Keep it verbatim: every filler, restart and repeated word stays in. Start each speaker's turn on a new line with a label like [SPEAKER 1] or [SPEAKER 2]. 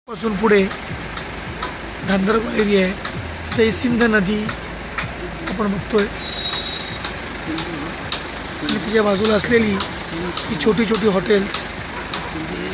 [SPEAKER 1] पासून पुढे गांधरबल एरिया आहे, तिथे सिंध नदी आपण बघतोय आणि तिच्या बाजूला असलेली ही छोटी छोटी हॉटेल्स